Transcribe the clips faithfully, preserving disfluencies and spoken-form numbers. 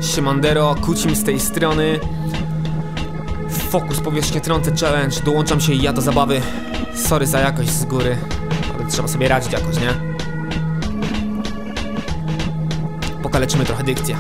Siemandero, Kucim z tej strony. Fokus powierzchnię trące challenge. Dołączam się i ja do zabawy. Sorry za jakość z góry, ale trzeba sobie radzić jakoś, nie? Pokaleczymy trochę dykcję.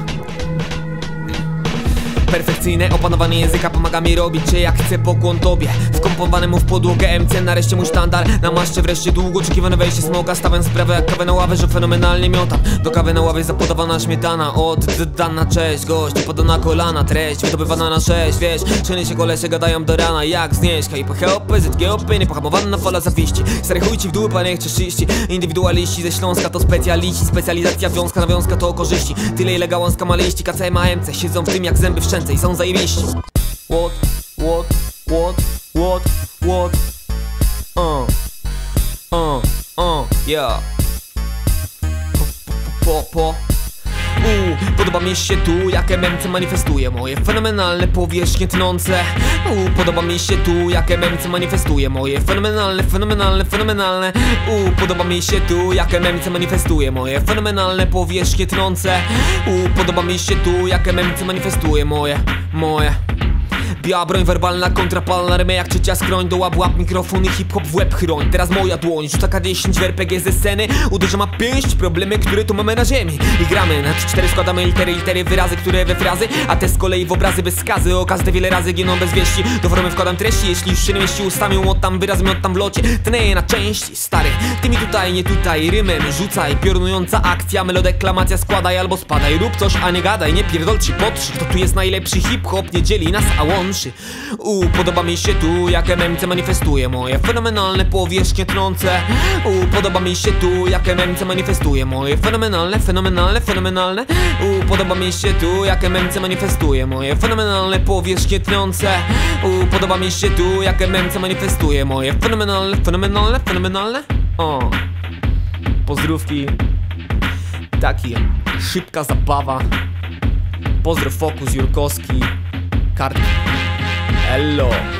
Perfekcyjne opanowanie języka pomaga mi robić cię jak chcę, pokłon tobie. Wkompowanemu w podłogę M C, nareszcie mój sztandar. Namaszczę wreszcie długo oczekiwane wejście smoka. Stawiam sprawę jak kawę na ławę, że fenomenalnie miotam. Do kawy na ławie zapodawana śmietana. Oddana cześć, gość, podana kolana. Treść wydobywana na sześć, wiesz. Czyny się kolesie gadają do rana, jak znieść H I P, H O P, Z G O P, niepohamowana fala zawiści. Stary chuj ci w dupę, niech czyści. Indywidualiści ze Śląska to specjaliści. Specjalizacja wiązka, nawiązka to korzyści. Tyle ile gałązka ma liści, K C M A M C siedzą w tym jak zęby w szczęce i są zajebiści. What, what, what, what, what, uh, uh, uh, yeah. Po, po, po. Uuu, podoba mi się tu, jak M M C manifestuje moje fenomenalne powierzchnie tnące. Uuu, podoba mi się tu, jak M M C manifestuje moje fenomenalne, fenomenalne, fenomenalne. Uuu, podoba mi się tu, jak M M C manifestuje moje fenomenalne powierzchnie tnące. Uuu, podoba mi się tu, jak M M C manifestuje moje, moje. Biała broń werbalna, kontrapalna, rymy jak trzecia skroń. Do łap, łap, mikrofon i hip-hop w łeb chroń. Teraz moja dłoń, rzuca K dziesięć w R P G ze sceny. Uderza ma pięść, problemy, które tu mamy na ziemi. I gramy, na trzy cztery składamy litery, litery, wyrazy, które we frazy. A te z kolei w obrazy bez skazy. Okaz te wiele razy giną bez wieści. Do formy wkładam treści, jeśli już się nie mieści ustami. Łotam wyraz, miotam w locie, tnę na części. Stary, ty mi tutaj, nie tutaj, rymem rzucaj. Piorunująca akcja, melodeklamacja, składaj albo spadaj. Rób coś, a nie gadaj, nie pierdol czy potrzyj. To tu jest najlepszy hip-hop, nie dzieli nas, a łączy. Uuu, podoba mi się tu, jak M M C manifestuje moje fenomenalne powierzchnie tnące. Uuu, podoba mi się tu, jak M M C manifestuje moje fenomenalne, fenomenalne, fenomenalne. Uuu, podoba mi się tu, jak M M C manifestuje moje fenomenalne powierzchnie tnące. Uuu, podoba mi się tu, jak M M C manifestuje moje fenomenalne, fenomenalne, fenomenalne. O, pozdrówki. Taki, szybka zabawa. Pozdrow Fokus, Jurkowski, Kartki. Hello.